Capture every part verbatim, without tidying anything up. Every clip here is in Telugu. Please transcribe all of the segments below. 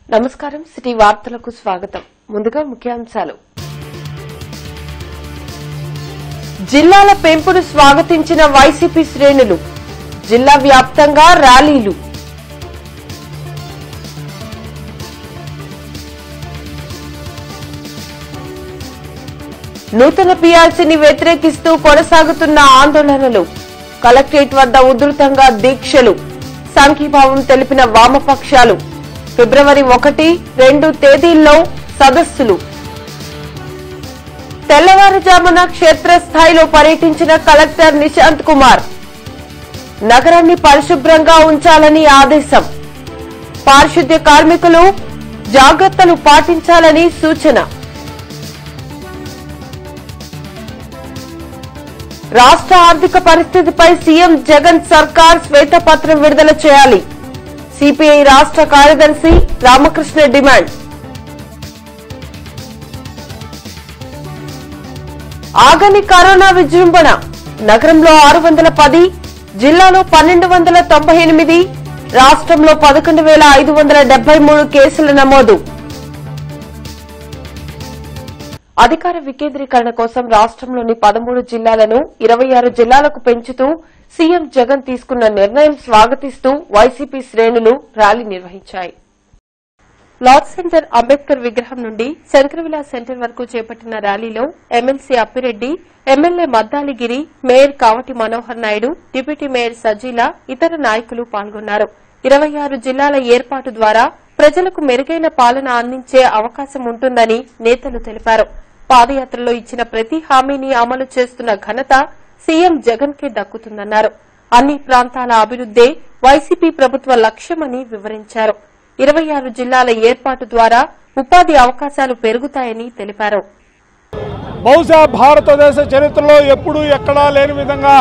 నమస్కారం సిటీ వార్తలకు స్వాగతం. ముందుగా ముఖ్యాంశాలు. జిల్లాల పెంపును స్వాగతించిన వైసీపీ శ్రేణులు. జిల్లా వ్యాప్తంగా ర్యాలీలు. నూతన పీఆర్సీని వ్యతిరేకిస్తూ కొనసాగుతున్న ఆందోళనలు. కలెక్టరేట్ వద్ద ఉధృతంగా దీక్షలు. సంఘీభావం తెలిపిన వామపక్షాలు. ఫిబ్రవరి ఒకటి రెండు తేదీల్లో సదస్సులు. తెల్లవారుజామున క్షేత్రస్థాయిలో పర్యటించిన కలెక్టర్ నిశాంత్ కుమార్. నగరాన్ని పరిశుభ్రంగా ఉంచాలని ఆదేశం. పారిశుద్ధ్య కార్మికులు జాగ్రత్తలు పాటించాలని సూచన. రాష్ట్ర ఆర్థిక పరిస్థితిపై సీఎం జగన్ సర్కార్ శ్వేతపత్రం విడుదల చేయాలి. సిపిఐ రాష్ట్ర కార్యదర్శి రామకృష్ణ డిమాండ్. ఆగని కరోనా విజృంభణ. నగరంలో ఆరు వందల పది, జిల్లాలో పన్నెండు వందల తొంభై ఎనిమిది, రాష్ట్రంలో పదకొండు వేల ఐదు వందల డెబ్బై మూడు కేసుల నమోదు. అధికార వికేంద్రీకరణ కోసం రాష్ట్రంలోని పదమూడు జిల్లాలను ఇరవై ఆరు జిల్లాలకు పెంచుతూ సీఎం జగన్ తీసుకున్న నిర్ణయం స్వాగతిస్తూ వైసీపీ శ్రేణులు ర్యాలీ నిర్వహించాయి. లార్డ్ సెంటర్ అంబేద్కర్ విగ్రహం నుండి శంకరవిలాస్ సెంటర్ వరకు చేపట్టిన ర్యాలీలో MLC Appireddy, MLA Maddali Giri, mayor Kavati Manohar Naidu, deputy mayor Sajila, ఇతర నాయకులు పాల్గొన్నారు. ఇరవై ఆరు జిల్లాల ఏర్పాటు ద్వారా ప్రజలకు మెరుగైన పాలన అందించే అవకాశం ఉంటుందని నేతలు తెలిపారు. పాదయాత్రలో ఇచ్చిన ప్రతి హామీని అమలు చేస్తున్న ఘనత సీఎం జగన్ కే దక్కుతుందన్నారు. అన్ని ప్రాంతాల అభివృద్దే వైసీపీ ప్రభుత్వ లక్ష్యమని వివరించారు. ఇరవై ఆరు జిల్లాల ఏర్పాటు ద్వారా ఉపాధి అవకాశాలు పెరుగుతాయని తెలిపారు. బహుశా భారతదేశ చరిత్రలో ఎప్పుడూ ఎక్కడా లేని విధంగా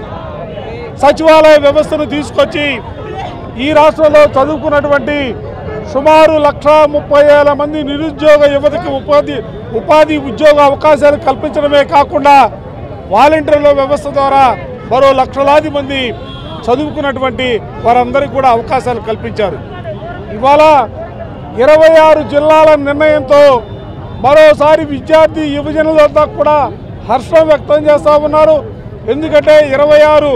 సచివాలయ వ్యవస్థను తీసుకొచ్చి ఈ రాష్ట్రంలో చదువుకున్నటువంటి సుమారు లక్ష ముప్పై వేల మంది నిరుద్యోగ యువతకి ఉపాధి ఉపాధి ఉద్యోగ అవకాశాలు కల్పించడమే కాకుండా వాలంటీర్ల వ్యవస్థ ద్వారా మరో లక్షలాది మంది చదువుకున్నటువంటి వారందరికీ కూడా అవకాశాలు కల్పించారు. ఇవాళ ఇరవై ఆరు జిల్లాల నిర్ణయంతో మరోసారి విద్యార్థి యువజనులంతా కూడా హర్షం వ్యక్తం చేస్తూ ఉన్నారు. ఎందుకంటే ఇరవై ఆరు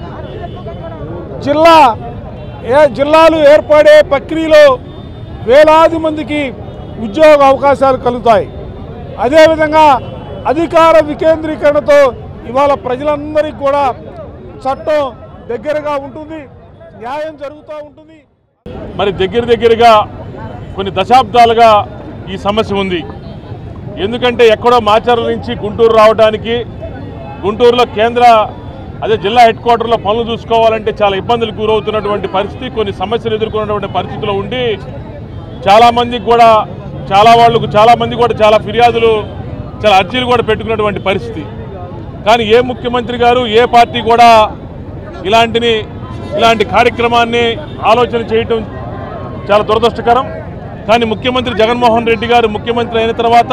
జిల్లా జిల్లాలు ఏర్పడే ప్రక్రియలో వేలాది మందికి ఉద్యోగ అవకాశాలు కలుగుతాయి. అదేవిధంగా అధికార వికేంద్రీకరణతో ఇవాళ ప్రజలందరికీ కూడా చట్టం దగ్గరగా ఉంటుంది, న్యాయం జరుగుతూ ఉంటుంది. మరి దగ్గర దగ్గరగా కొన్ని దశాబ్దాలుగా ఈ సమస్య ఉంది. ఎందుకంటే ఎక్కడో మాచర్ల నుంచి గుంటూరు రావడానికి, గుంటూరులో కేంద్ర అదే జిల్లా హెడ్ క్వార్టర్లో పనులు చూసుకోవాలంటే చాలా ఇబ్బందులకు గురవుతున్నటువంటి పరిస్థితి, కొన్ని సమస్యలు ఎదుర్కొన్నటువంటి పరిస్థితిలో ఉండి చాలామందికి కూడా చాలా వాళ్లకు చాలామంది కూడా చాలా ఫిర్యాదులు, చాలా అర్జీలు కూడా పెట్టుకున్నటువంటి పరిస్థితి. కానీ ఏ ముఖ్యమంత్రి గారు, ఏ పార్టీ కూడా ఇలాంటిని ఇలాంటి కార్యక్రమాన్ని ఆలోచన చేయటం చాలా దురదృష్టకరం. కానీ ముఖ్యమంత్రి జగన్మోహన్ రెడ్డి గారు ముఖ్యమంత్రి అయిన తర్వాత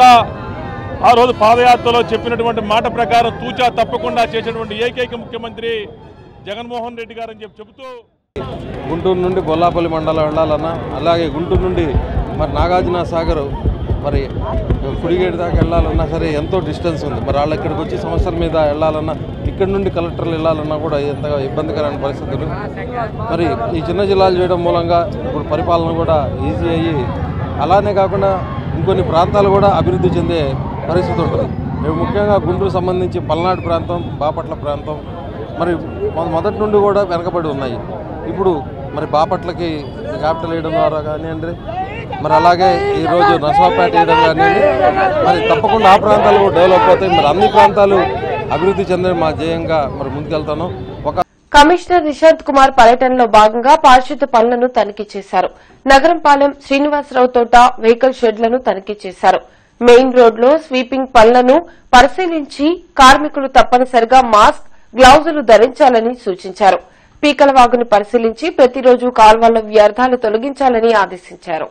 ఆ రోజు పాదయాత్రలో చెప్పినటువంటి మాట ప్రకారం తూచా తప్పకుండా చేసినటువంటి ఏకైక ముఖ్యమంత్రి జగన్మోహన్ రెడ్డి గారు అని చెప్పి చెబుతూ గుంటూరు నుండి బొల్లాపల్లి మండలం వెళ్ళాలన్నా, అలాగే గుంటూరు నుండి మరి నాగార్జున సాగర్ మరి కుడిగేటు దాకా వెళ్ళాలన్నా సరే ఎంతో డిస్టెన్స్ ఉంది. మరి వాళ్ళు ఇక్కడికి వచ్చి సమస్యల మీద వెళ్ళాలన్నా, ఇక్కడ నుండి కలెక్టర్లు వెళ్ళాలన్నా కూడా ఎంతగా ఇబ్బందికరమైన పరిస్థితులు. మరి ఈ చిన్న జిల్లాలు చేయడం మూలంగా ఇప్పుడు పరిపాలన కూడా ఈజీ అయ్యి, అలానే కాకుండా ఇంకొన్ని ప్రాంతాలు కూడా అభివృద్ధి చెందే పరిస్థితి ఉంటుంది. మేము ముఖ్యంగా గుంటూరు సంబంధించి పల్నాడు ప్రాంతం, బాపట్ల ప్రాంతం మరి మొదటి నుండి కూడా వెనకబడి ఉన్నాయి. ఇప్పుడు మరి బాపట్లకి క్యాపిటల్ వేయడం ద్వారా కానివ్వండి, మరి అలాగే ఈరోజు నర్సాపేట వేయడం కానివ్వండి, మరి తప్పకుండా ఆ ప్రాంతాలు కూడా డెవలప్ అవుతాయి. మరి అన్ని ప్రాంతాలు అభివృద్ధి చెందే మా ధ్యేయంగా మరి ముందుకెళ్తాను. ఒక కమిషనర్ నిశాంత్ కుమార్ పర్యటనలో భాగంగా పారిశుద్ధ్య పనులను తనిఖీ చేశారు. నగరంపాలెం శ్రీనివాసరావు తోట వెహికల్ షెడ్లను తనిఖీ చేశారు. మెయిన్ రోడ్లో స్వీపింగ్ పనులను పరిశీలించి కార్మికులు తప్పనిసరిగా మాస్క్, గ్లౌజులు ధరించాలని సూచించారు. పీకలవాగును పరిశీలించి ప్రతిరోజు కాల్వల్లో వ్యర్థాలు తొలగించాలని ఆదేశించారు.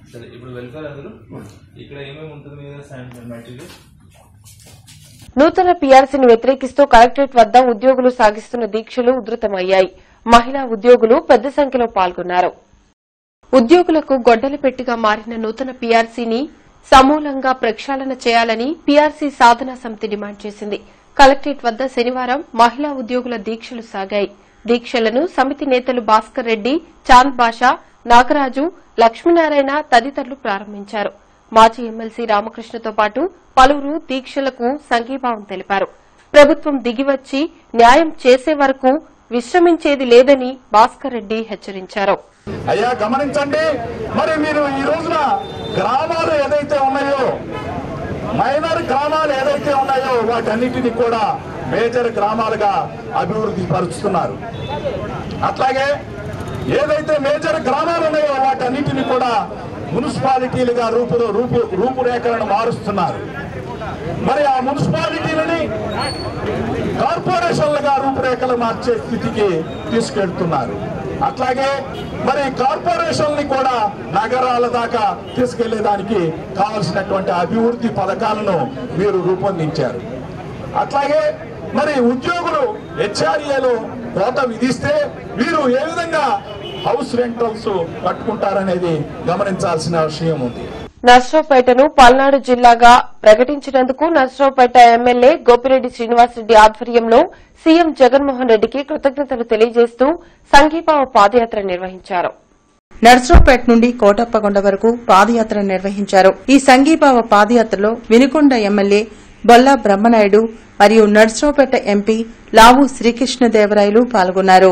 సరే ఇప్పుడు వెల్ఫేర్ అందులో ఇక్కడ ఏమేమి ఉంటుంది మీద శానిటరీ మెటీరియల్. నూతన పీఆర్సీని వ్యతిరేకిస్తూ కలెక్టరేట్ వద్ద ఉద్యోగులు సాగిస్తున్న దీక్షలు ఉధృతమయ్యాయి. మహిళా ఉద్యోగులు పెద్ద సంఖ్యలో పాల్గొన్నారు. ఉద్యోగులకు గొడ్డలి పెట్టిగా మారిన నూతన పీఆర్సీని సమూలంగా ప్రక్షాళన చేయాలని పీఆర్సీ సాధనా సమితి డిమాండ్ చేసింది. కలెక్టరేట్ వద్ద శనివారం మహిళా ఉద్యోగుల దీక్షలు సాగాయి. దీక్షలను సమితి నేతలు భాస్కర్ రెడ్డి, చాంద్ బాషా, నాగరాజు, లక్ష్మీనారాయణ తదితరులు ప్రారంభించారు. మాజీ ఎమ్మెల్సీ రామకృష్ణతో పాటు పలువురు దీక్షలకు సంఘీభావం తెలిపారు. ప్రభుత్వం దిగివచ్చి న్యాయం చేసే వరకు విశ్రమించేది లేదని భాస్కర్ రెడ్డి హెచ్చరించారు. అయ్యా గమనించండి, మరి మీరు ఈ రోజున గ్రామాలు ఏదైతే ఉన్నాయో, మైనర్ గ్రామాలు ఏదైతే ఉన్నాయో వాటన్నిటిని కూడా మేజర్ గ్రామాలుగా అభివృద్ధి పరుస్తున్నారు. అట్లాగే ఏదైతే మేజర్ గ్రామాలు ఉన్నాయో వాటన్నిటిని కూడా మున్సిపాలిటీలుగా రూపు రూపు రూపురేఖలను మారుస్తున్నారు. మరి ఆ మున్సిపాలిటీలని కార్పొరేషన్లుగా రూపురేఖలు మార్చే స్థితికి తీసుకెళ్తున్నారు. అట్లాగే మరి కార్పొరేషన్ని కూడా నగరాల దాకా తీసుకెళ్లేదానికి కావలసినటువంటి అభివృద్ధి పథకాలను మీరు రూపొందించారు. అట్లాగే మరి ఉద్యోగులు హెచ్ఆర్ఏలో కోత విధిస్తే వీరు ఏ విధంగా హౌస్ రెంటల్స్ కట్టుకుంటారనేది గమనించాల్సిన విషయం ఉంది. నర్సరావుపేటను పల్నాడు జిల్లాగా ప్రకటించినందుకు నర్సరావుపేట ఎమ్మెల్యే గోపిరెడ్డి శ్రీనివాసరెడ్డి ఆధ్వర్యంలో సీఎం జగన్మోహన్ రెడ్డికి కృతజ్ఞతలు తెలియజేస్తూ సంఘీభావ పాదయాత్ర నిర్వహించారు. నర్సరావుపేట నుండి కోటప్పకొండ వరకు పాదయాత్ర నిర్వహించారు. ఈ సంఘీభావ పాదయాత్రలో వినుకొండ ఎమ్మెల్యే బొల్లా బ్రహ్మనాయుడు మరియు నర్సరావుపేట ఎంపీ లావు శ్రీకృష్ణదేవరాయలు పాల్గొన్నారు.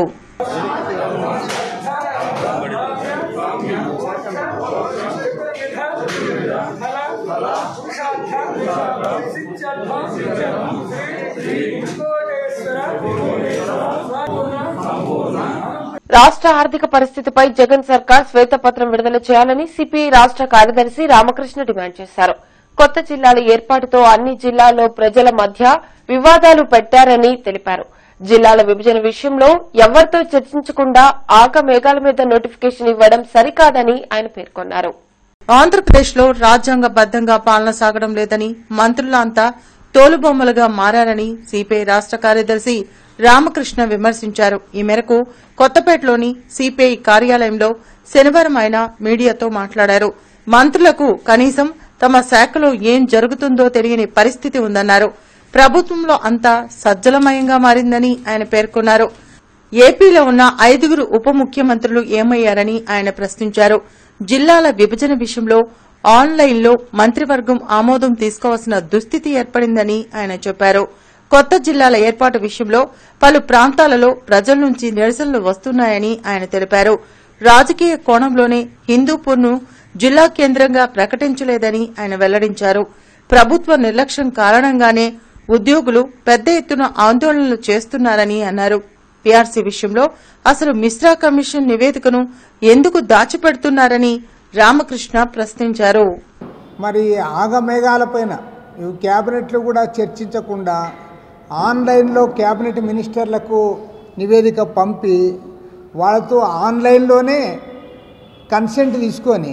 రాష్ట ఆర్థిక పరిస్థితిపై జగన్ సర్కార్ శ్వేతపత్రం విడుదల చేయాలని సిపిఐ రాష్ట కార్యదర్శి రామకృష్ణ డిమాండ్ చేశారు. కొత్త జిల్లాల ఏర్పాటుతో అన్ని జిల్లాల్లో ప్రజల మధ్య వివాదాలు పెట్టారని తెలిపారు. జిల్లాల విభజన విషయంలో ఎవరితో చర్చించకుండా ఆగమేఘాల మీద నోటిఫికేషన్ ఇవ్వడం సరికాదని ఆయన పేర్కొన్నారు. ఆంధ్రప్రదేశ్లో రాజ్యాంగబద్దంగా పాలన సాగడం లేదని, మంత్రులంతా తోలుబొమ్మలుగా మారారని సిపిఐ రాష్ట కార్యదర్శి రామకృష్ణ విమర్శించారు. ఈ మేరకు కొత్తపేటలోని సిపిఐ కార్యాలయంలో శనివారం ఆయన మీడియాతో మాట్లాడారు. మంత్రులకు కనీసం తమ శాఖలో ఏం జరుగుతుందో తెలియని పరిస్థితి ఉందన్నారు. ప్రభుత్వంలో అంతా సజ్జలమయంగా మారిందని ఆయన పేర్కొన్నారు. ఏపీలో ఉన్న ఐదుగురు ఉప ముఖ్యమంత్రులు ఏమయ్యారని ఆయన ప్రశ్నించారు. జిల్లాల విభజన విషయంలో ఆన్లైన్లో మంత్రివర్గం ఆమోదం తీసుకోవాల్సిన దుస్థితి ఏర్పడిందని ఆయన చెప్పారు. కొత్త జిల్లాల ఏర్పాటు విషయంలో పలు ప్రాంతాలలో ప్రజల నుంచి నిరసనలు వస్తున్నాయని ఆయన తెలిపారు. రాజకీయ కోణంలోనే హిందూపూర్ను జిల్లా కేంద్రంగా ప్రకటించలేదని ఆయన వెల్లడించారు. ప్రభుత్వ నిర్లక్ష్యం కారణంగానే ఉద్యోగులు పెద్ద ఎత్తున ఆందోళనలు చేస్తున్నారని అన్నారు. పీఆర్సీ విషయంలో అసలు మిశ్రా కమిషన్ నివేదికను ఎందుకు దాచిపెడుతున్నారని రామకృష్ణ ప్రశ్నించారు. మరి ఆగమేఘాలపైన కేబినెట్లు కూడా చర్చించకుండా ఆన్లైన్లో కేబినెట్ మినిస్టర్లకు నివేదిక పంపి వాళ్ళతో ఆన్లైన్లోనే కన్సెంట్ తీసుకొని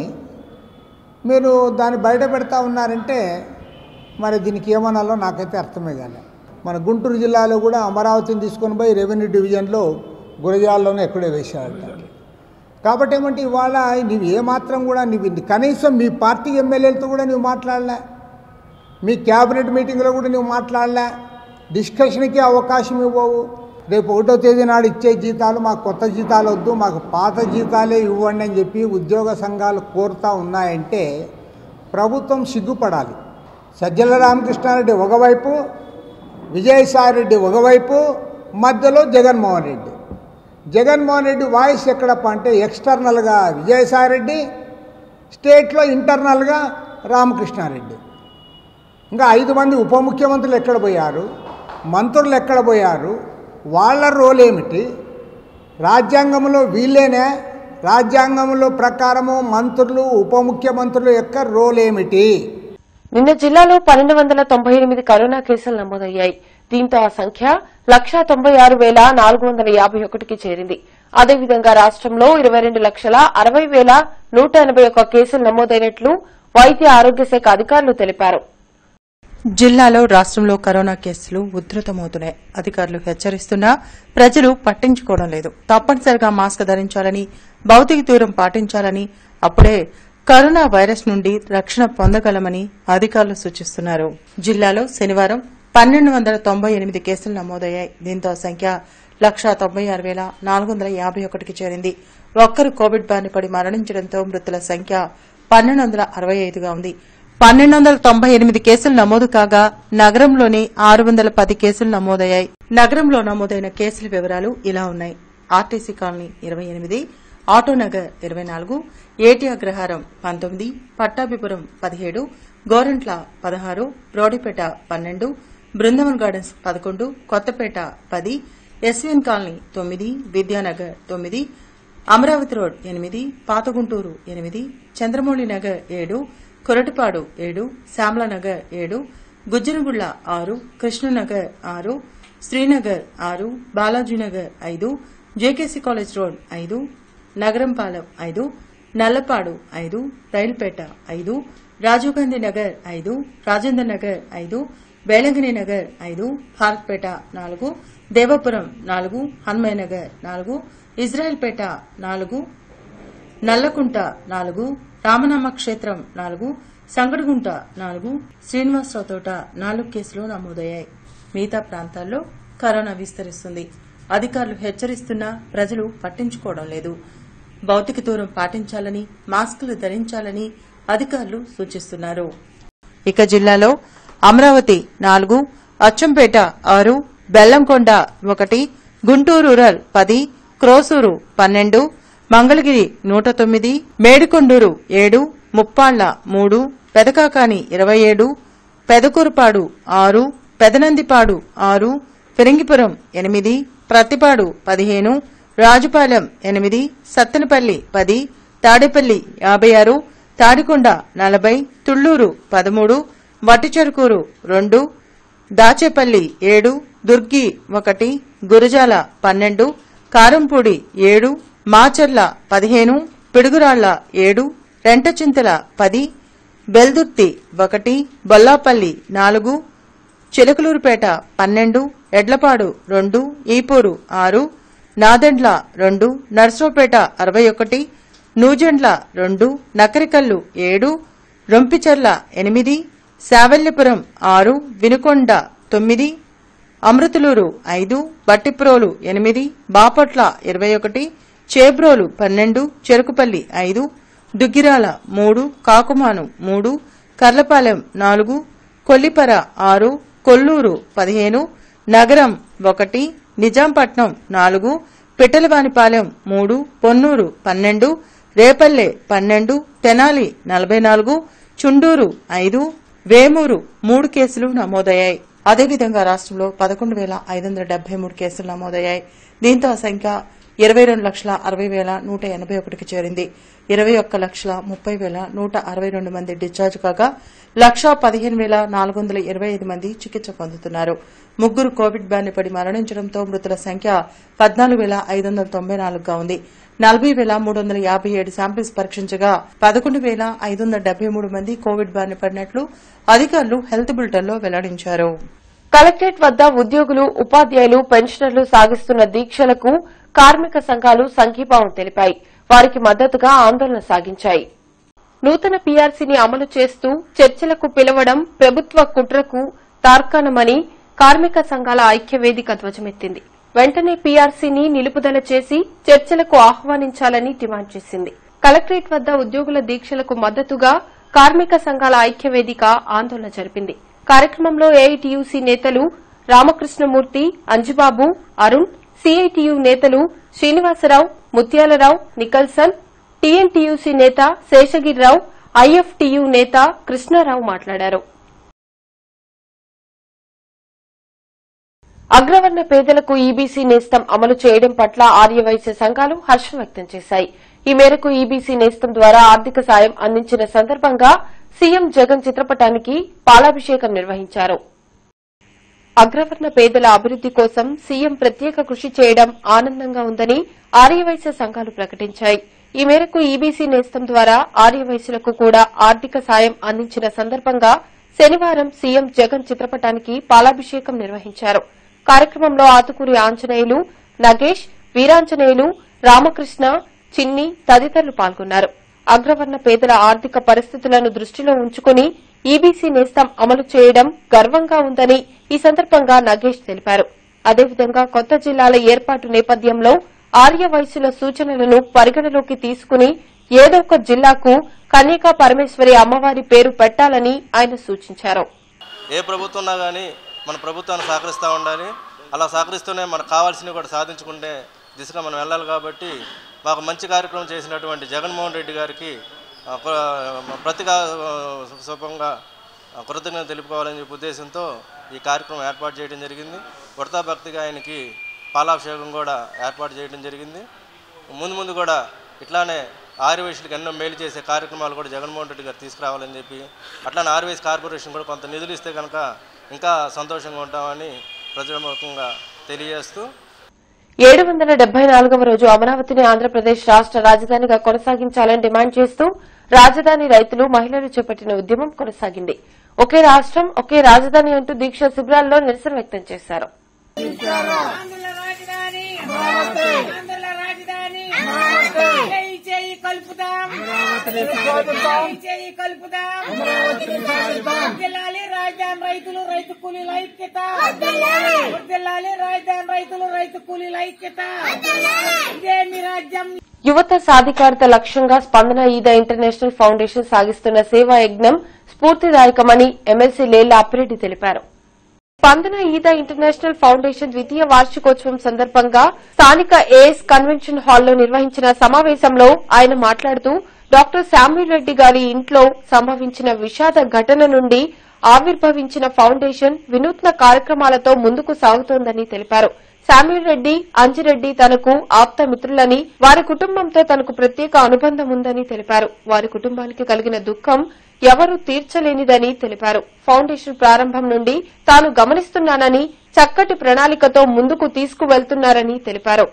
మీరు దాన్ని బయట పెడతా ఉన్నారంటే మరి దీనికి ఏమనాలో నాకైతే అర్థమే కాలే. మన గుంటూరు జిల్లాలో కూడా అమరావతిని తీసుకొని పోయి రెవెన్యూ డివిజన్లో గురజాల్లోనే ఎక్కడో వేశారట. కాబట్టి ఏమంటే ఇవాళ నువ్వు ఏమాత్రం కూడా నువ్వు కనీసం మీ పార్టీ ఎమ్మెల్యేలతో కూడా నువ్వు మాట్లాడలే, మీ క్యాబినెట్ మీటింగ్లో కూడా నువ్వు మాట్లాడలే, డిస్కషన్కి అవకాశం ఇవ్వవు. రేపు ఒకటో తేదీ నాడు ఇచ్చే జీతాలు మాకు కొత్త జీతాలు వద్దు, మాకు పాత జీతాలే ఇవ్వండి అని చెప్పి ఉద్యోగ సంఘాలు కోరుతూ ఉన్నాయంటే ప్రభుత్వం సిగ్గుపడాలి. సజ్జల రామకృష్ణారెడ్డి ఒకవైపు, విజయసాయిరెడ్డి ఒకవైపు, మధ్యలో జగన్మోహన్ రెడ్డి. జగన్మోహన్ రెడ్డి వాయిస్ ఎక్కడప్ప అంటే ఎక్స్టర్నల్గా విజయసాయిరెడ్డి, స్టేట్లో ఇంటర్నల్గా రామకృష్ణారెడ్డి. ఇంకా ఐదు మంది ఉప ముఖ్యమంత్రులు ఎక్కడ పోయారు, మంత్రులు ఎక్కడ పోయారు, వాళ్ళ రోల్ ఏమిటి? రాజ్యాంగంలో వీళ్ళేనే, రాజ్యాంగంలో ప్రకారము మంత్రులు ఉప ముఖ్యమంత్రులు యొక్క రోల్ ఏమిటి? నిన్న జిల్లాలో పన్నెండు వందల తొంభై ఎనిమిది కరోనా కేసులు నమోదయ్యాయి. దీంతో ఆ సంఖ్య లక్షా తొంభై ఆరు వేల నాలుగు వందల యాభై ఒకటికి చేరింది. అదేవిధంగా రాష్టంలో ఇరవై రెండు లక్షల అరవై వేల నూట ఎనబై ఒక్క కేసులు నమోదైనట్లు వైద్య ఆరోగ్య శాఖ అధికారులు తెలిపారు. జిల్లాలో రాష్ట్రంలో కరోనా కేసులు ఉధృతమవుతున్నాయి. అధికారులు హెచ్చరిస్తున్నా ప్రజలు పట్టించుకోవడం లేదు. తప్పనిసరిగా మాస్క్ ధరించాలని, భౌతిక దూరం పాటించాలని, అప్పుడే కరోనా వైరస్ నుండి రక్షణ పొందగలమని అధికారులు సూచిస్తున్నారు. జిల్లాలో శనివారం పన్నెండు వందల తొంభై ఎనిమిది కేసులు నమోదయ్యాయి. దీంతో సంఖ్య లక్షా తొంభై ఆరు వేల నాలుగు వందల యాభై ఒకటికి చేరింది. ఒక్కరు కోవిడ్ బారిన పడి మరణించడంతో మృతుల సంఖ్య పన్నెండు వందల అరవై ఐదుగా ఉంది. పన్నెండు వందల తొంభై ఎనిమిది కేసులు నమోదు కాగా నగరంలోని ఆరు వందల పది కేసులు నమోదయ్యాయి. నగరంలో నమోదైన కేసుల వివరాలు ఇలా ఉన్నాయి. ఆర్టీసీ కాలనీ ఇరవై ఎనిమిది, ఆటోనగర్ ఇరవై నాలుగు, ఏటీ అగ్రహారం పంతొమ్మిది, పట్టాభిపురం పదిహేడు, గోరంట్ల పదహారు, బ్రోడిపేట పన్నెండు, బృందావన్ గార్డెన్స్ పదకొండు, కొత్తపేట పది, ఎస్వీఎన్ కాలనీ తొమ్మిది, విద్యానగర్ తొమ్మిది, అమరావతి రోడ్ ఎనిమిది, పాతగుంటూరు ఎనిమిది, చంద్రమౌళి నగర్ ఏడు, కొరటిపాడు ఏడు, శ్యామలానగర్ ఏడు, గుజ్జనగుళ్ల ఆరు, కృష్ణనగర్ ఆరు, శ్రీనగర్ ఆరు, బాలాజీనగర్ ఐదు, జేకేసీ కాలేజ్ రోడ్ ఐదు, నగరంపాలెం ఐదు, నల్లపాడు ఐదు, రైల్పేట ఐదు, రాజీవ్ గాంధీ నగర్ ఐదు, రాజేందర్ నగర్ ఐదు, బేలంగిని నగర్ ఐదు, భారత్పేట నాలుగు, దేవపురం నాలుగు, హన్మయ్య నగర్ నాలుగు, ఇజ్రాయెల్పేట నాలుగు, నల్లకుంట నాలుగు, రామనామ క్షేత్రం నాలుగు, సంగడిగుంట నాలుగు, శ్రీనివాసరావు తోట నాలుగు కేసులు నమోదయ్యాయి. మిగతా ప్రాంతాల్లో కరోనా విస్తరిస్తుంది. అధికారులు హెచ్చరిస్తున్నా ప్రజలు పట్టించుకోవడం లేదు. భౌతిక దూరం పాటించాలని, మాస్కులు ధరించాలని అధికారులు సూచిస్తున్నారు. ఇక జిల్లాలో అమరావతి నాలుగు, అచ్చంపేట ఆరు, బెల్లంకొండ ఒకటి, గుంటూరు రూరల్ పది, క్రోసూరు పన్నెండు, మంగళగిరి నూట తొమ్మిది, మేడికొండూరు ఏడు, ముప్పాళ్ల మూడు, పెదకాకాని ఇరవై ఏడు, పెదకూరుపాడు ఆరు, పెదనందిపాడు ఆరు, ఫిరంగిపురం ఎనిమిది, ప్రతిపాడు పదిహేను, రాజుపాలెం ఎనిమిది, సత్తెనపల్లి పది, తాడేపల్లి యాభై ఆరు, తాడికొండ నలభై, తుళ్లూరు పదమూడు, వట్టిచెరుకూరు రెండు, దాచేపల్లి ఏడు, దుర్గి ఒకటి, గురజాల పన్నెండు, కారంపూడి ఏడు, మాచర్ల పదిహేను, పిడుగురాళ్ల ఏడు, రెంటచింతల పది, బెల్దుర్తి ఒకటి, బొల్లాపల్లి నాలుగు, చిలకలూరుపేట పన్నెండు, ఎడ్లపాడు రెండు, ఈపూరు ఆరు, నాదెండ్ల రెండు, నర్సరావుపేట అరవై ఒకటి, నూజెండ్ల రెండు, నకరికల్లు ఏడు, రొంపిచెర్ల ఎనిమిది, శావల్యపురం ఆరు, వినుకొండ తొమ్మిది, అమృతలూరు ఐదు, బట్టిప్రోలు ఎనిమిది, బాపట్ల ఇరవై ఒకటి, చేబ్రోలు పన్నెండు, చెరుకుపల్లి ఐదు, దుగ్గిరాల మూడు, కాకుమాను మూడు, కర్లపాలెం నాలుగు, కొల్లిపర ఆరు, కొల్లూరు పదిహేను, నగరం ఒకటి, నిజాంపట్నం నాలుగు, పిట్టలవానిపాలెం మూడు, పొన్నూరు పన్నెండు, రేపల్లె పన్నెండు, తెనాలి నలభై నాలుగు, చుండూరు ఐదు, వేమూరు మూడు కేసులు నమోదయ్యాయి. అదేవిధంగా రాష్టంలో పదకొండు వేల ఐదు వందల డెబ్బై మూడు కేసులు నమోదయ్యాయి. దీంతో ఆ సంఖ్య ఇరవై రెండు లక్షల అరవై వేల నూట ఎనబై ఒకటికి చేరింది. ఇరవై ఒక్క లక్షల ముప్పై వేల నూట అరవై రెండు మంది డిశ్చార్జ్ కాగా లక్షా పదిహేను వేల నాలుగు వందల ఇరవై ఐదు మంది చికిత్స పొందుతున్నారు. ముగ్గురు కోవిడ్ బారిన పడి మరణించడంతో మృతుల సంఖ్య పద్నాలుగు వేల ఐదు వందల తొంభై నాలుగుగా ఉంది. నలభై వేల మూడు వందల యాభై ఏడు శాంపిల్స్ పరీక్షించగా పదకొండు వేల ఐదు వందల డెబ్బై మూడు మంది కోవిడ్ బారిన పడినట్లు అధికారులు హెల్త్ బులెటిన్లో వెల్లడించారు. కలెక్టరేట్ వద్ద ఉద్యోగులు, ఉపాధ్యాయులు, పెన్షనర్లు సాగిస్తున్న దీక్షలకు కార్మిక సంఘాలు సంఘీభావం తెలిపాయి. వారికి మద్దతుగా ఆందోళన సాగించాయి. నూతన పీఆర్సీని అమలు చేస్తూ చర్చలకు పిలవడం ప్రభుత్వ కుట్రకు తార్కాణమని కార్మిక సంఘాల ఐక్యవేదిక ధ్వజమెత్తింది. వెంటనే పీఆర్సీని నిలుపుదల చేసి చర్చలకు ఆహ్వానించాలని డిమాండ్ చేసింది. కలెక్టరేట్ వద్ద ఉద్యోగుల దీక్షలకు మద్దతుగా కార్మిక సంఘాల ఐక్యవేదిక ఆందోళన జరిపింది. కార్యక్రమంలో ఏఐటీయూసీ నేతలు రామకృష్ణమూర్తి, అంజిబాబు, అరుణ్, సీఐటీయూ నేతలు శ్రీనివాసరావు, ముత్యాలరావు, నికల్సన్, టీఎన్టీయూసీ నేత శేషగిరిరావు, ఐఎఫ్టీయూ నేత కృష్ణారావు మాట్లాడారు. అగ్రవర్ణ పేదలకు ఈబీసీ నేస్తం అమలు చేయడం పట్ల ఆర్యవైశ్య సంఘాలు హర్షం వ్యక్తం చేశాయి. ఈ మేరకు ఈబీసీ నేస్తం ద్వారా ఆర్థిక సాయం అందించిన సందర్భంగా సీఎం జగన్ చిత్రపటానికి పాలాభిషేకం నిర్వహించారు. అగ్రవర్ణ పేదల అభివృద్ది కోసం సీఎం ప్రత్యేక కృషి చేయడం ఆనందంగా ఉందని ఆర్యవైశ్య సంఘాలు ప్రకటించాయి. ఈ మేరకు ఈబీసీ నేస్తం ద్వారా ఆర్యవైశ్యులకు కూడా ఆర్థిక సాయం అందించిన సందర్భంగా శనివారం సీఎం జగన్ చిత్రపటానికి పాలాభిషేకం నిర్వహించారు. కార్యక్రమంలో ఆతుకూరి ఆంజనేయులు, నగేష్, వీరాంజనేయులు, రామకృష్ణ, చిన్ని తదితరులు పాల్గొన్నారు. అగ్రవర్ణ పేదల ఆర్థిక పరిస్థితులను దృష్టిలో ఉంచుకుని ఈబీసీ నేస్తం అమలు చేయడం గర్వంగా ఉందని ఈ సందర్భంగా నగేష్ తెలిపారు. అదేవిధంగా కొత్త జిల్లాల ఏర్పాటు నేపథ్యంలో ఆర్యవైశ్యుల సూచనలను పరిగణలోకి తీసుకుని ఏదో ఒక జిల్లాకు కన్యకా పరమేశ్వరి అమ్మవారి పేరు పెట్టాలని ఆయన సూచించారు. ఏ ప్రభుత్వం ఉన్నా కానీ మన ప్రభుత్వాన్ని సహకరిస్తూ ఉండాలి. అలా సహకరిస్తూనే మనకు కావాల్సినవి కూడా సాధించుకుంటే దిశగా మనం వెళ్ళాలి. కాబట్టి మాకు మంచి కార్యక్రమం చేసినటువంటి జగన్మోహన్ రెడ్డి గారికి ప్రతిగా శుభంగా కృతజ్ఞత తెలుపుకోవాలని చెప్పే ఉద్దేశంతో ఈ కార్యక్రమం ఏర్పాటు చేయడం జరిగింది. వృతా భక్తిగా ఆయనకి పాలాభిషేకం కూడా ఏర్పాటు చేయడం జరిగింది. ముందు ముందు కూడా ఇట్లానే ఆర్యవైశ్యులకు ఎన్నో మేలు చేసే కార్యక్రమాలు కూడా జగన్మోహన్ రెడ్డి గారు తీసుకురావాలని చెప్పి అట్లానే ఆర్యవైశ్య కార్పొరేషన్ కూడా కొంత నిధులు ఇస్తే కనుక ఇంకా సంతోషంగా ఉంటామని ప్రజాముఖంగా తెలియజేస్తూ ఏడు వందల డెబ్బై నాలుగవ రోజు అమరావతిని ఆంధ్రప్రదేశ్ రాష్ట రాజధానిగా కొనసాగించాలని డిమాండ్ చేస్తూ రాజధాని రైతులు మహిళలు చేపట్టిన ఉద్యమం కొనసాగింది. ఒకే రాష్టం ఒకే రాజధాని అంటూ దీక్ష శిబిరాల్లో నిరసన వ్యక్తం చేశారు. రాజధాని రైతులు రైతు కూలీల ఐక్యత, రాజధాని రైతులు రైతు కూలీల ఐక్యత, ఇదేమి రాజ్యం. యువత సాధికారత లక్ష్యంగా స్పందన ఈద ఇంటర్నేషనల్ ఫౌండేషన్ సాగిస్తున్న సేవా యజ్ఞం స్ఫూర్తిదాయకమని ఎమ్మెల్సీ లేళ్ల అప్పిరెడ్డి తెలిపారు. స్పందన ఈద ఇంటర్నేషనల్ ఫౌండేషన్ ద్వితీయ వార్షికోత్సవం సందర్భంగా స్థానిక ఏఎస్ కన్వెన్షన్ హాల్లో నిర్వహించిన సమావేశంలో ఆయన మాట్లాడుతూ డాక్టర్ శామ్యూల్ రెడ్డి గారి ఇంట్లో సంభవించిన విషాద ఘటన నుండి ఆవిర్భవించిన ఫౌండేషన్ వినూత్న కార్యక్రమాలతో ముందుకు సాగుతోందని తెలిపారు. శామ్యూల్ రెడ్డి, అంజిరెడ్డి తనకు ఆప్త మిత్రులని, వారి కుటుంబంతో తనకు ప్రత్యేక అనుబంధం ఉందని తెలిపారు. వారి కుటుంబానికి కలిగిన దుఃఖం ఎవరూ తీర్చలేనిదని తెలిపారు. ఫౌండేషన్ ప్రారంభం నుండి తాను గమనిస్తున్నానని, చక్కటి ప్రణాళికతో ముందుకు తీసుకువెళ్తున్నారని తెలిపారు.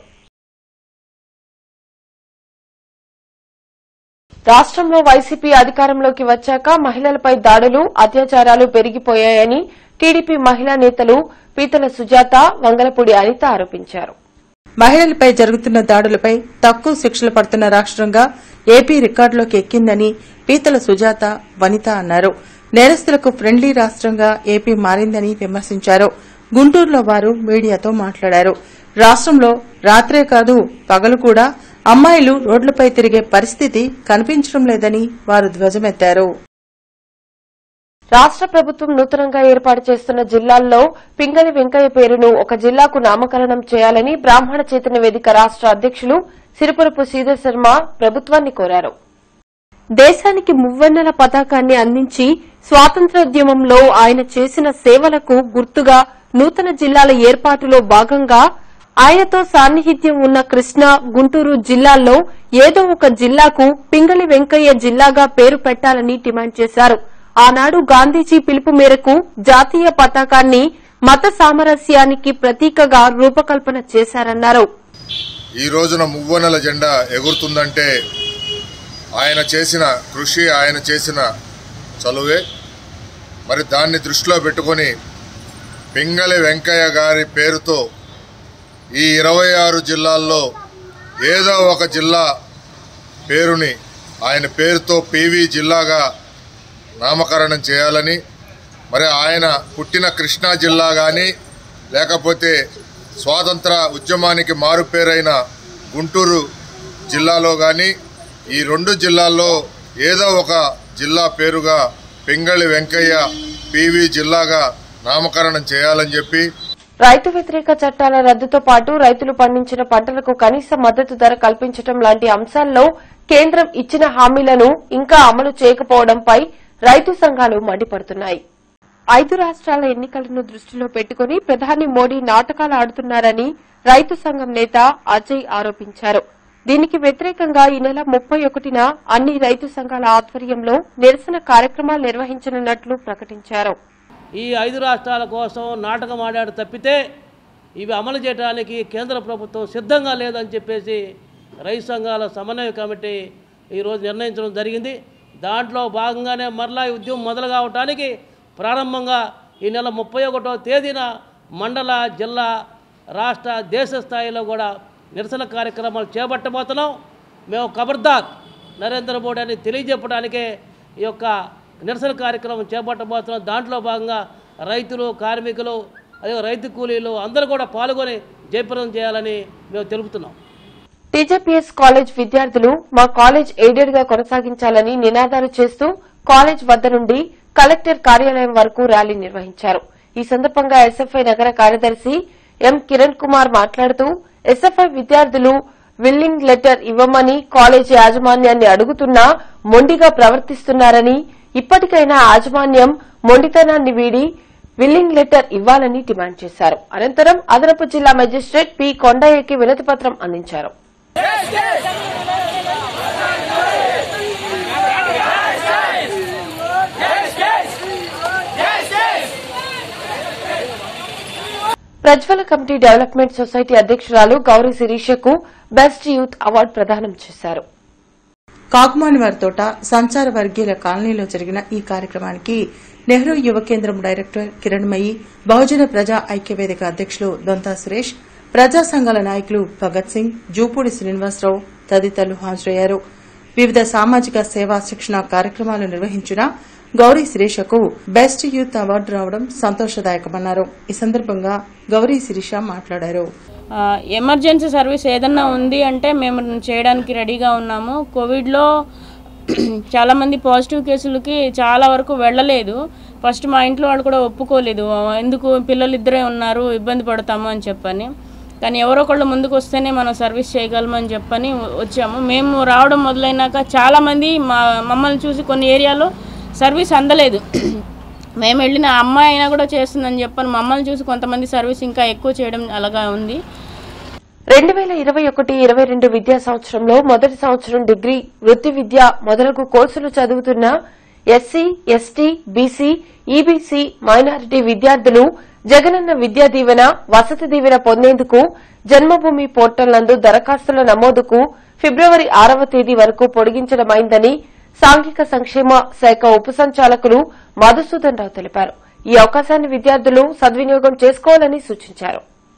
రాష్టంలో వైసీపీ అధికారంలోకి వచ్చాక మహిళలపై దాడులు, అత్యాచారాలు పెరిగిపోయాయని టీడీపీ మహిళా నేతలు పీతల సుజాత, వంగలపూడి అనిత ఆరోపించారు. మహిళలపై జరుగుతున్న దాడులపై తక్కువ శిక్షలు పడుతున్న రాష్టంగా ఏపీ రికార్డులోకి ఎక్కిందని పీతల సుజాత, వనిత అన్నారు. నేరస్తులకు ఫ్రెండ్లీ రాష్టంగా ఏపీ మారిందని విమర్శించారు. గుంటూరులో వారు మీడియాతో మాట్లాడారు. రాష్టంలో రాత్రే కాదు పగలు కూడా అమ్మాయిలు రోడ్లపై తిరిగే పరిస్థితి కనిపించడం లేదని వారు ధ్వజమెత్తారు. రాష్ట ప్రభుత్వం నూతనంగా ఏర్పాటు చేస్తున్న జిల్లాల్లో పింగళి వెంకయ్య పేరును ఒక జిల్లాకు నామకరణం చేయాలని బ్రాహ్మణ చైతన్య వేదిక రాష్ట అధ్యకులు సిరిపురపు శ్రీధర్ శర్మ ప్రభుత్వాన్ని కోరారు. దేశానికి మువ్వన్నెల పతాకాన్ని అందించి స్వాతంత్ర్యోద్యమంలో ఆయన చేసిన సేవలకు గుర్తుగా నూతన జిల్లాల ఏర్పాటులో భాగంగా ఆయనతో సాన్నిహిత్యం ఉన్న కృష్ణా, గుంటూరు జిల్లాల్లో ఏదో ఒక జిల్లాకు పింగళి వెంకయ్య జిల్లాగా పేరు పెట్టాలని డిమాండ్ చేశారు. ఆనాడు గాంధీజీ పిలుపు మేరకు జాతీయ పతాకాన్ని మత సామరస్యానికి ప్రతీకగా రూపకల్పన చేశారన్నారు. ఈ రోజున మువ్వనెల జెండా ఎగురుతుందంటే ఆయన చేసిన కృషి, ఆయన చేసిన చలువే. మరి దాన్ని దృష్టిలో పెట్టుకొని పింగళి వెంకయ్య గారి పేరుతో ఈ ఇరవై ఆరు జిల్లాల్లో ఏదో ఒక జిల్లా పేరుని ఆయన పేరుతో పీవీ జిల్లాగా నామకరణం చేయాలని, మరి ఆయన పుట్టిన కృష్ణా జిల్లా కానీ లేకపోతే స్వాతంత్ర ఉద్యమానికి మారుపేరైన గుంటూరు జిల్లాలో కానీ ఈ రెండు జిల్లాల్లో ఏదో ఒక జిల్లా పేరుగా పింగళి వెంకయ్య పీవీ జిల్లాగా నామకరణం చేయాలని చెప్పి, రైతు వ్యతిరేక చట్టాల రద్దుతో పాటు రైతులు పండించిన పంటలకు కనీస మద్దతు ధర కల్పించడం లాంటి అంశాల్లో కేంద్రం ఇచ్చిన హామీలను ఇంకా అమలు చేయకపోవడంపై రైతు సంఘాలు మండిపడుతున్నాయి. ఐదు రాష్ట్రాల ఎన్నికలను దృష్టిలో పెట్టుకుని ప్రధాని మోడీ నాటకాలు ఆడుతున్నారని రైతు సంఘం నేత అజయ్ ఆరోపించారు. దీనికి వ్యతిరేకంగా ఈ నెల ముప్పై ఒకటిన అన్ని రైతు సంఘాల ఆధ్వర్యంలో నిరసన కార్యక్రమాలు నిర్వహించనున్నట్లు ప్రకటించారు. ఈ ఐదు రాష్ట్రాల కోసం నాటకం ఆడాడు తప్పితే ఇవి అమలు చేయడానికి కేంద్ర ప్రభుత్వం సిద్ధంగా లేదని చెప్పేసి రైతు సంఘాల సమన్వయ కమిటీ ఈరోజు నిర్ణయించడం జరిగింది. దాంట్లో భాగంగానే మరలా ఈ ఉద్యమం మొదలు కావడానికి ప్రారంభంగా ఈ నెల ముప్పై ఒకటో తేదీన మండల, జిల్లా, రాష్ట్ర, దేశ స్థాయిలో కూడా నిరసన కార్యక్రమాలు చేపట్టబోతున్నాం. మేము ఖబర్దార్ నరేంద్ర మోడీ అని తెలియజెప్పడానికే ఈ యొక్క నిరసన కార్యక్రమం చేపట్టబోతున్నాం. దాంట్లో భాగంగా రైతులు, కార్మికులు, అదే రైతు కూలీలు అందరూ కూడా పాల్గొని జయప్రదం చేయాలని మేము తెలుపుతున్నాం. టీజేపీఎస్ కాలేజ్ విద్యార్థులు మా కాలేజ్ ఎయిడెడ్ గా కొనసాగించాలని నినాదాలు చేస్తూ కాలేజ్ వద్ద నుండి కలెక్టర్ కార్యాలయం వరకు ర్యాలీ నిర్వహించారు. ఈ సందర్భంగా ఎస్ఎఫ్ఐ నగర కార్యదర్శి ఎం కిరణ్ కుమార్ మాట్లాడుతూ ఎస్ఎఫ్ఐ విద్యార్థులు విల్లింగ్ లెటర్ ఇవ్వమని కాలేజీ యాజమాన్యాన్ని అడుగుతున్నా మొండిగా ప్రవర్తిస్తున్నారని, ఇప్పటికైనా యాజమాన్యం మొండితనాన్ని వీడి విల్లింగ్ లెటర్ ఇవ్వాలని డిమాండ్ చేశారు. అనంతరం అదనపు జిల్లా మెజిస్ట్రేట్ పి కొండయ్యకి వినతిపత్రం అందించారు. ప్రజ్వల కమిటీ డెవలప్మెంట్ సొసైటీ అధ్యక్షురాలు గౌరీ శిరీషకు బెస్ట్ యూత్ అవార్డు ప్రదానం చేశారు. కాకుమానివారి తోట సంచార వర్గీయుల కాలనీలో జరిగిన ఈ కార్యక్రమానికి నెహ్రూ యువ కేంద్రం డైరెక్టర్ కిరణ్మయి, బహుజన ప్రజా ఐక్యవేదిక అధ్యకులు దొంతా సురేష్, ప్రజా సంఘాల నాయకులు భగత్ సింగ్, జూపూడి శ్రీనివాసరావు తదితరులు హాజరయ్యారు. వివిధ సామాజిక సేవా శిక్షణ కార్యక్రమాలు నిర్వహించిన గౌరీ శిరీషకు బెస్ట్ యూత్ అవార్డు రావడం సంతోషదాయకమన్నారు. ఈ సందర్భంగా గౌరీ శిరీష మాట్లాడారు. ఎమర్జెన్సీ సర్వీస్ ఏదన్నా ఉంది అంటే మేము చేయడానికి రెడీగా ఉన్నాము. కోవిడ్లో చాలామంది పాజిటివ్ కేసులకి చాలా వరకు వెళ్ళలేదు. ఫస్ట్ మా ఇంట్లో వాళ్ళు కూడా ఒప్పుకోలేదు, ఎందుకు పిల్లలు ఇద్దరే ఉన్నారు ఇబ్బంది పడతాము అని చెప్పని. కానీ ఎవరో ఒకళ్ళు ముందుకు వస్తేనే మనం సర్వీస్ చేయగలమని చెప్పని వచ్చాము. మేము రావడం మొదలైనాక చాలామంది మా మమ్మల్ని చూసి కొన్ని ఏరియాలో సర్వీస్ అందలేదు. మేము వెళ్ళిన అమ్మాయి అయినా కూడా చేస్తుందని చెప్పని మమ్మల్ని చూసి కొంతమంది సర్వీస్ ఇంకా ఎక్కువ చేయడం అలాగా ఉంది. రెండు వేల ఇరవై ఒకటి ఇరవై రెండు విద్యా సంవత్సరంలో మొదటి సంవత్సరం డిగ్రీ, వృత్తి విద్య మొదలగు కోర్సులు చదువుతున్న SC, ST, BC, EBC, minority విద్యార్థులు జగనన్న విద్యా దీవెన, వసతి దీవెన పొందేందుకు జన్మభూమి పోర్టల్ నందు దరఖాస్తుల నమోదుకు ఫిబ్రవరి ఆరవ తేదీ వరకు పొడిగించడమైందని సాంఘిక సంక్షేమ శాఖ ఉప సంచాలకులు మధుసూదన్ రావు తెలిపారు. ఈ అవకాశాన్ని విద్యార్థులు సద్వినియోగం చేసుకోవాలని సూచించారు.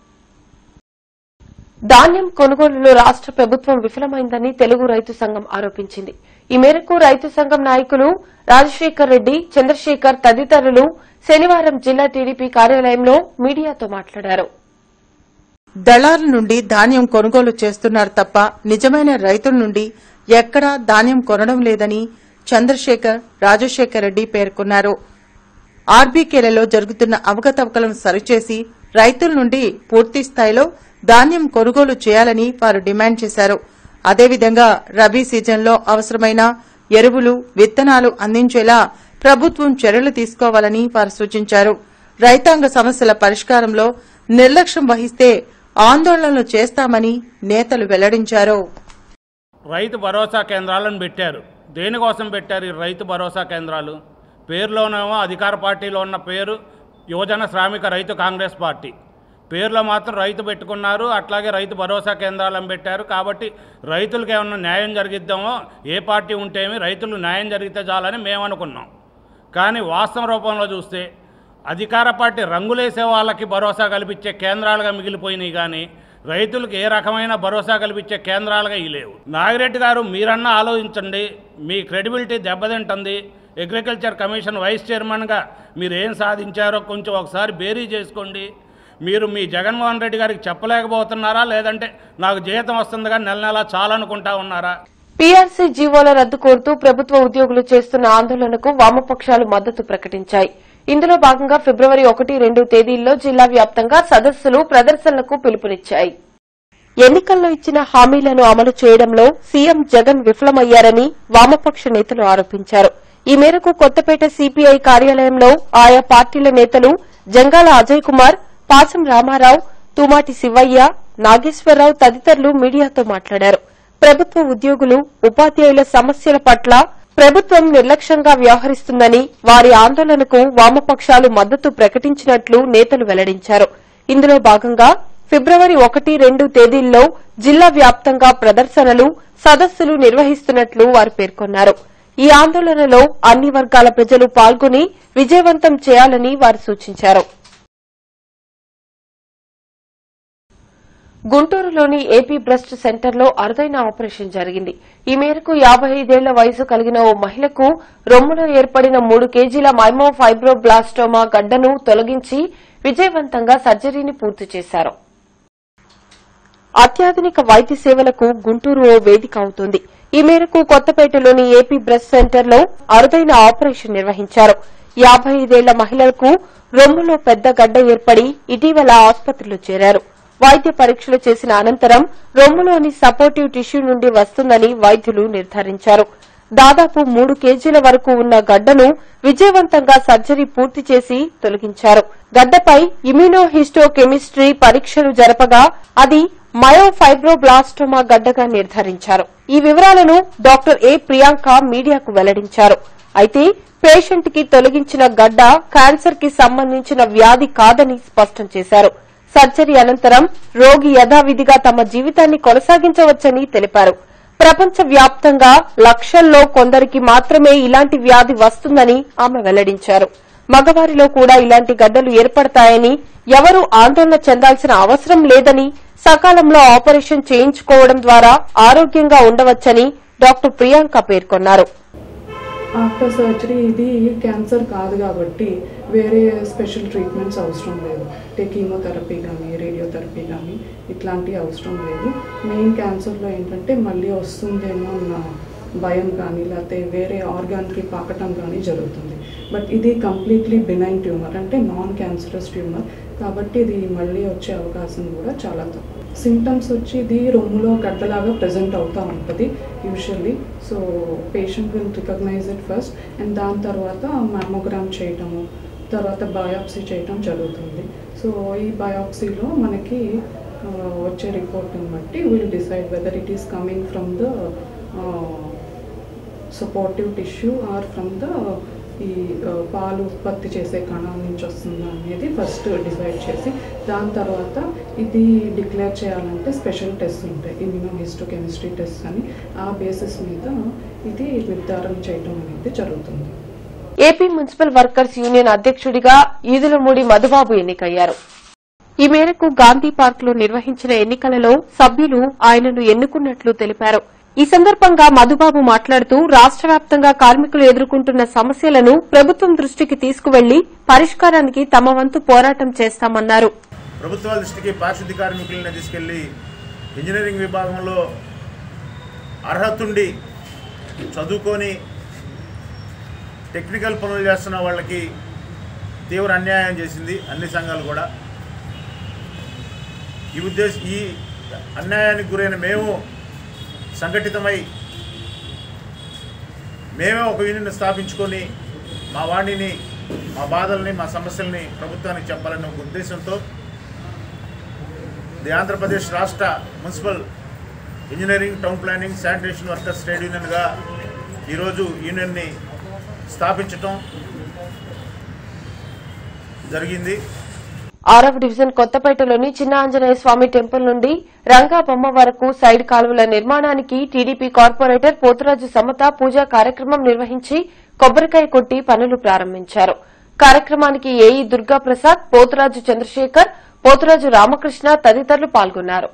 ధాన్యం కొనుగోలులో రాష్ట ప్రభుత్వం విఫలమైందని తెలుగు రైతు సంఘం ఆరోపించింది. ఈ మేరకు రైతు సంఘం నాయకులు రాజశేఖర్ రెడ్డి, చంద్రశేఖర్ తదితరులు శనివారం జిల్లా టీడీపీ కార్యాలయంలో మీడియాతో మాట్లాడారు. దళారుల నుండి ధాన్యం కొనుగోలు చేస్తున్నారు తప్ప నిజమైన రైతుల నుండి ఎక్కడా ధాన్యం కొనడం లేదని చంద్రశేఖర్, రాజశేఖర్ రెడ్డి పేర్కొన్నారు. ఆర్బీకేలలో జరుగుతున్న అవకతవకలను సరిచేసి రైతుల నుండి పూర్తి స్థాయిలో ధాన్యం కొనుగోలు చేయాలని వారు డిమాండ్ చేశారు. అదేవిధంగా రబీ సీజన్లో అవసరమైన ఎరువులు, విత్తనాలు అందించేలా ప్రభుత్వం చర్యలు తీసుకోవాలని వారు సూచించారు. రైతాంగ సమస్యల పరిష్కారంలో నిర్లక్ష్యం వహిస్తే ఆందోళనలు చేస్తామని నేతలు వెల్లడించారు. రైతు భరోసా కేంద్రాలను పెట్టారు. దేనికోసం పెట్టారు ఈ రైతు భరోసా కేంద్రాలు? పేరులోనేమో అధికార పార్టీలో ఉన్న పేరు యువజన శ్రామిక రైతు కాంగ్రెస్ పార్టీ, పేర్లో మాత్రం రైతు పెట్టుకున్నారు. అట్లాగే రైతు భరోసా కేంద్రాలను పెట్టారు. కాబట్టి రైతులకు ఏమన్నా న్యాయం జరిగిద్దామో, ఏ పార్టీ ఉంటేమి రైతులు న్యాయం జరిగితే చాలని మేము అనుకున్నాం. కానీ వాస్తవ రూపంలో చూస్తే అధికార పార్టీ రంగులేసే వాళ్ళకి భరోసా కల్పించే కేంద్రాలుగా మిగిలిపోయినాయి. కానీ రైతులకు ఏ రకమైన భరోసా కల్పించే కేంద్రాలుగా ఇవి లేవు. నాగిరెడ్డి గారు, మీరన్నా ఆలోచించండి. మీ క్రెడిబిలిటీ దెబ్బతింటుంది. అగ్రికల్చర్ కమిషన్ వైస్ చైర్మన్గా మీరు ఏం సాధించారో కొంచెం ఒకసారి బేరీ చేసుకోండి. మీరు మీ జగన్మోహన్ రెడ్డి గారికి చెప్పలేకపోతున్నారా, లేదంటే నాకు జీతం వస్తుంది కానీ నెల నెలా చాలనుకుంటా ఉన్నారా? పీఆర్సీ జీవోల రద్దు కోరుతూ ప్రభుత్వ ఉద్యోగులు చేస్తున్న ఆందోళనకు వామపక్షాలు మద్దతు ప్రకటించాయి. ఇందులో భాగంగా ఫిబ్రవరి ఒకటి, రెండు తేదీల్లో జిల్లా వ్యాప్తంగా సదస్సులు, ప్రదర్శనలకు పిలుపునిచ్చాయి. ఎన్నికల్లో ఇచ్చిన హామీలను అమలు చేయడంలో సీఎం జగన్ విఫలమయ్యారని వామపక్ష నేతలు ఆరోపించారు. ఈ మేరకు కొత్తపేట సీపీఐ కార్యాలయంలో ఆయా పార్టీల నేతలు జంగాల అజయ్ కుమార్, పాసం రామారావు, తుమాటి శివయ్య, నాగేశ్వరరావు తదితరులు మీడియాతో మాట్లాడారు. ప్రభుత్వ ఉద్యోగులు, ఉపాధ్యాయుల సమస్యల పట్ల ప్రభుత్వం నిర్లక్ష్యంగా వ్యవహరిస్తుందని, వారి ఆందోళనకు వామపక్షాలు మద్దతు ప్రకటించినట్లు నేతలు వెల్లడించారు. ఇందులో భాగంగా ఫిబ్రవరి ఒకటి రెండు తేదీల్లో జిల్లా వ్యాప్తంగా ప్రదర్శనలు, సదస్సులు నిర్వహిస్తున్నట్లు వారు పేర్కొన్నారు. ఈ ఆందోళనలో అన్ని వర్గాల ప్రజలు పాల్గొని విజయవంతం చేయాలని వారు సూచించారు. గుంటూరులోని ఏపీ బ్రెస్ట్ సెంటర్లో అరుదైన ఆపరేషన్ జరిగింది. ఈ మేరకు యాబై ఐదేళ్ల వయసు కలిగిన ఓ మహిళకు రొమ్ములో ఏర్పడిన మూడు కేజీల మైమో ఫైబ్రోబ్లాస్టోమా గడ్డను తొలగించి విజయవంతంగా సర్జరీని పూర్తి చేశారు. అత్యాధునిక వైద్య సేవలకు గుంటూరు ఓ వేదిక అవుతోంది. ఈ మేరకు కొత్తపేటలోని ఏపీ బ్రెస్ట్ సెంటర్లో అరుదైన ఆపరేషన్ నిర్వహించారు. యాబై ఐదేళ్ల మహిళకు రొమ్ములో పెద్ద గడ్డ ఏర్పడి ఇటీవల ఆసుపత్రిలో చేరారు. వైద్య పరీక్షలు చేసిన అనంతరం రొమ్ములోని సపోర్టివ్ టిష్యూ నుండి వస్తుందని వైద్యులు నిర్ధారించారు. దాదాపు మూడు కేజీల వరకు ఉన్న గడ్డను విజయవంతంగా సర్జరీ పూర్తి చేసి తొలగించారు. గడ్డపై ఇమ్యూనోహిస్టోకెమిస్ట్రీ పరీక్షలు జరపగా అది మయోఫైబ్రోబ్లాస్టోమా గడ్డగా నిర్ధారించారు. ఈ వివరాలను డాక్టర్ ఏ ప్రియాంక మీడియాకు వెల్లడించారు. అయితే పేషెంట్ కి తొలగించిన గడ్డ క్యాన్సర్ కి సంబంధించిన వ్యాధి కాదని స్పష్టం చేశారు. సర్జరీ అనంతరం రోగి యథావిధిగా తమ జీవితాన్ని కొనసాగించవచ్చని తెలిపారు. ప్రపంచ వ్యాప్తంగా లక్షల్లో కొందరికి మాత్రమే ఇలాంటి వ్యాధి వస్తుందని ఆమె వెల్లడించారు. మగవారిలో కూడా ఇలాంటి గడ్డలు ఏర్పడతాయని, ఎవరూ ఆందోళన చెందాల్సిన అవసరం లేదని, సకాలంలో ఆపరేషన్ చేయించుకోవడం ద్వారా ఆరోగ్యంగా ఉండవచ్చని డాక్టర్ ప్రియాంక పేర్కొన్నారు. ఆఫ్టర్ సర్జరీ ఇది క్యాన్సర్ కాదు కాబట్టి వేరే స్పెషల్ ట్రీట్మెంట్స్ అవసరం లేదు. అంటే కీమోథెరపీ కానీ రేడియోథెరపీ కానీ ఇట్లాంటివి అవసరం లేదు. మెయిన్ క్యాన్సర్లో ఏంటంటే మళ్ళీ వస్తుందేమో అన్న భయం కానీ లేకపోతే వేరే ఆర్గాన్కి పాకటం కానీ జరుగుతుంది. బట్ ఇది కంప్లీట్లీ బినైన్ ట్యూమర్, అంటే నాన్ క్యాన్సరస్ ట్యూమర్ కాబట్టి ఇది మళ్ళీ వచ్చే అవకాశం కూడా చాలా తక్కువ. సిమ్టమ్స్ వచ్చి ఇది రొమ్ములో గడ్డలాగా ప్రజెంట్ అవుతూ ఉంటుంది usually. So patient will recognise it first and దాని తర్వాత మ్యామోగ్రామ్ చేయటము, తర్వాత బయాప్సీ చేయటం జరుగుతుంది. సో ఈ బయాప్సీలో మనకి వచ్చే రిపోర్ట్ని బట్టి will decide whether it is coming from the supportive tissue or from the ఈ పాలు ఉత్పత్తి చేసే కణాల నుంచి వస్తుందా అనేది ఫస్ట్ డిసైడ్ చేసి దాని తర్వాత ఇది డిక్లేర్ చేయాలంటే స్పెషల్ టెస్ట్ ఉంటాయి, ఇమ్యూనోహిస్టోకెమిస్ట్రీ టెస్ట్ అని. ఆ బేసిస్ మీద ఇది నిర్ధారణ చేయడం అనేది జరుగుతుంది. ఏపీ మున్సిపల్ వర్కర్స్ యూనియన్ అధ్యక్షుడిగా ఈదులమూడి మధుబాబు ఎన్నికయ్యారు. ఈ మేరకు గాంధీ పార్క్ లో నిర్వహించిన ఎన్నికలలో సభ్యులు ఆయనను ఎన్నుకున్నట్లు తెలిపారు. ఈ సందర్భంగా మధుబాబు మాట్లాడుతూ రాష్ట వ్యాప్తంగా కార్మికులు ఎదుర్కొంటున్న సమస్యలను ప్రభుత్వం దృష్టికి తీసుకువెళ్లి పరిష్కారానికి తమ వంతు పోరాటం చేస్తామన్నారు. ప్రభుత్వాల దృష్టికి పారిశుద్ధ్య కార్మికులను తీసుకెళ్లి ఇంజనీరింగ్ విభాగంలో అర్హతుండి చదువుకొని టెక్నికల్ పనులు చేస్తున్న వాళ్ళకి తీవ్ర అన్యాయం చేసింది అన్ని సంఘాలు కూడా. ఈ ఉద్దేశం ఈ అన్యాయానికి గురైన మేము సంఘటితమై మేమే ఒక యూనియన్ స్థాపించుకొని మా వాణిని, మా బాధల్ని, మా సమస్యల్ని ప్రభుత్వానికి చెప్పాలనే ఒక ఉద్దేశంతో ది ఆంధ్రప్రదేశ్ రాష్ట్ర municipal engineering, town planning, sanitation workers trade యూనియన్గా ఈరోజు యూనియన్ని స్థాపించటం జరిగింది. ఆరవ డివిజన్ కొత్తపేటలోని చిన్న ఆంజనేయ స్వామి టెంపుల్ నుండి రంగాబొమ్మ వరకు సైడ్ కాలువల నిర్మాణానికి టీడీపీ కార్పొరేటర్ పోతురాజు సమత పూజా కార్యక్రమం నిర్వహించి కొబ్బరికాయ కొట్టి పనులు ప్రారంభించారు. కార్యక్రమానికి ఏఈ దుర్గాప్రసాద్, పోతురాజు చంద్రశేఖర్, పోతురాజు రామకృష్ణ తదితరులు పాల్గొన్నారు.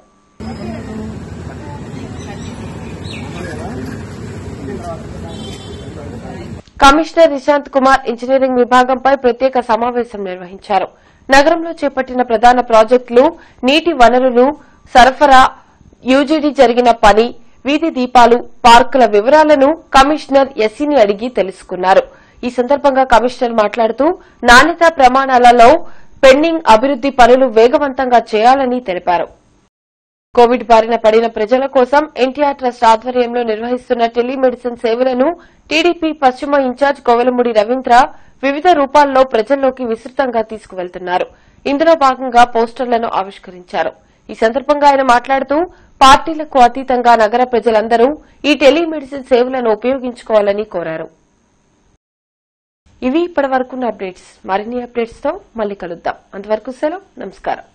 కమిషనర్ నిశాంత్ కుమార్ ఇంజనీరింగ్ విభాగంపై ప్రత్యేక సమావేశం నిర్వహించారు. నగరంలో చేపట్టిన ప్రధాన ప్రాజెక్టులు, నీటి వనరులు సరఫరా, యూజీడీ జరిగిన పని, వీధి దీపాలు, పార్కుల వివరాలను కమిషనర్ ఎస్సీని అడిగి తెలుసుకున్నారు. ఈ సందర్భంగా కమిషనర్ మాట్లాడుతూ నాణ్యతా ప్రమాణాలలో పెండింగ్ అభివృద్ది పనులు వేగవంతంగా చేయాలని తెలిపారు. కోవిడ్ బారిన పడిన ప్రజల కోసం ఎన్టీఆర్ ట్రస్ట్ ఆధ్వర్యంలో నిర్వహిస్తున్న టెలిమెడిసిన్ సేవలను టీడీపీ పశ్చిమ ఇన్ఛార్జ్ కోవెలమూడి రవీంద్ర వివిధ రూపాల్లో ప్రజల్లోకి విస్తృతంగా తీసుకువెళ్తున్నారు. ఇందులో భాగంగా పోస్టర్లను ఆవిష్కరించారు. ఈ సందర్భంగా ఆయన మాట్లాడుతూ పార్టీలకు అతీతంగా నగర ప్రజలందరూ ఈ టెలిమెడిసిన్ సేవలను ఉపయోగించుకోవాలని కోరారు. ఇవి ఇప్పటి వరకున్న అప్డేట్స్. మరిన్ని అప్డేట్స్ తో మళ్లీ కలుద్దాం. అంతవరకు సెలవు. నమస్కారం.